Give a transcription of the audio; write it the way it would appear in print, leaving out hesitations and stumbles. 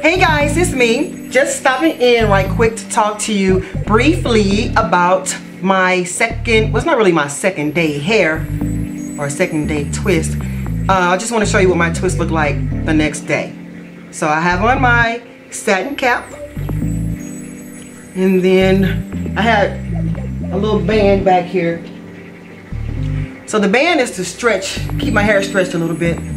Hey guys, it's me. Just stopping in right quick to talk to you briefly about my second, well, it's not really my second day hair or second day twist. I just want to show you what my twist looked like the next day. So I have on my satin cap, and then I had a little band back here. So the band is to stretch, keep my hair stretched a little bit.